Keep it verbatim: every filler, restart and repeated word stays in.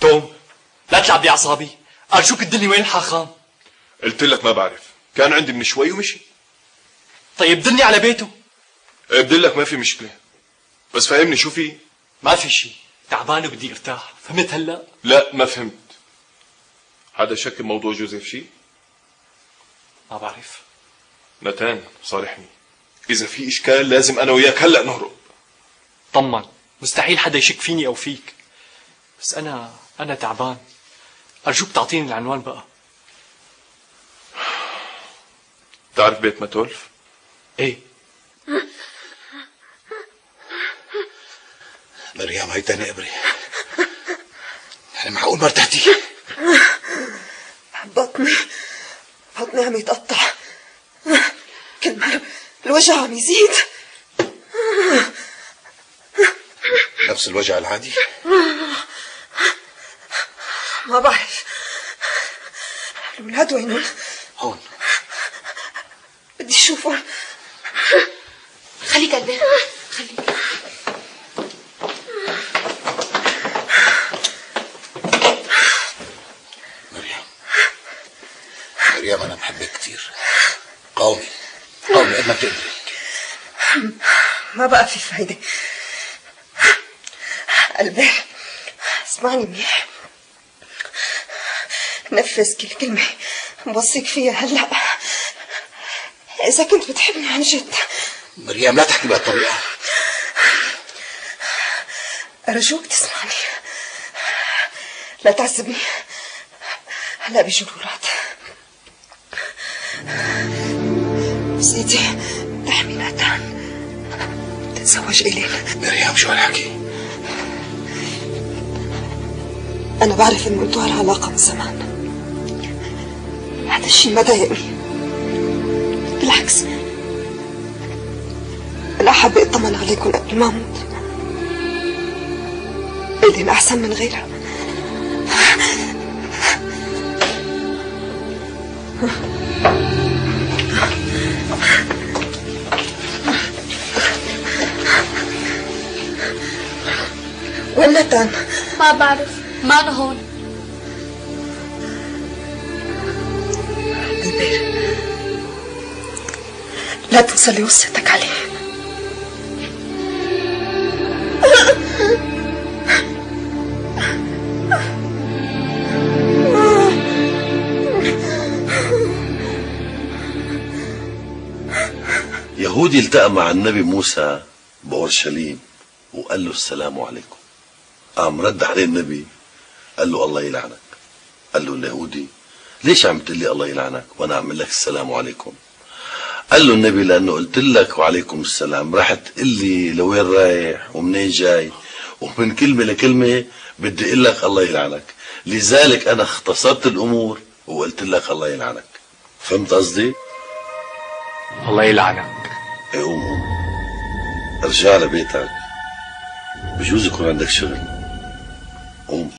توم لا تلعب بأعصابي، أرجوك تدلني وين الحاخام. قلت لك ما بعرف، كان عندي من شوي ومشي. طيب دلني على بيته. بدلك ما في مشكلة، بس فهمني شو في؟ ما في شيء، تعبان وبدي ارتاح، فهمت هلا؟ لا ما فهمت. حدا شك بموضوع جوزيف شيء؟ ما بعرف. نتان صالحني، إذا في إشكال لازم أنا وياك هلا نهرب. طمن، مستحيل حدا يشك فيني أو فيك، بس أنا أنا تعبان، أرجوك تعطيني العنوان بقى. تعرف بيت ماتولف؟ إيه. مريم هي تاني ابري، يعني معقول ما ارتحتي؟ بطني بطني عم يتقطع، كل ما الوجع عم يزيد. نفس الوجع العادي؟ ما بعرف. الولاد وينهم؟ هون. بدي اشوفهم. خليك قلبي، خليك. مريم مريم أنا بحبك كثير، قاومي قاومي قد ما بتقدري. ما بقى في فايدة. قلبي اسمعني منيح، نفذ كل كلمة بوصيك فيها هلا، إذا كنت بتحبني عن جد. مريم لا تحكي بهالطريقة، أرجوك تسمعني، لا تعذبني. هلا بيجوا الولاد. سيدي تحمي ناتان، تتزوج إلينا. مريم شو هالحكي؟ أنا بعرف إنه انتوا هالعلاقة من زمان، هذا الشيء ما ضايقني، بالعكس أنا حابة أطمن عليكم قبل ما أموت. إلين أحسن من غيرها. وين نتان؟ ما بعرف، ما أنا هون. البير لا توصلي وصيتك عليه. يهودي التقى مع النبي موسى بأورشليم وقال له السلام عليكم. قام رد عليه النبي قال له الله يلعنك. قال له اليهودي ليش عم تقول لي الله يلعنك وانا اعمل لك السلام عليكم؟ قال له النبي لانه قلت لك وعليكم السلام راح تقول لي لوين رايح ومنين جاي، ومن كلمه لكلمه بدي اقول لك الله يلعنك، لذلك انا اختصرت الامور وقلت لك الله يلعنك. فهمت قصدي؟ الله يلعنك. ايه قوم قوم ارجع لبيتك، بجوز يكون عندك شغل. قوم.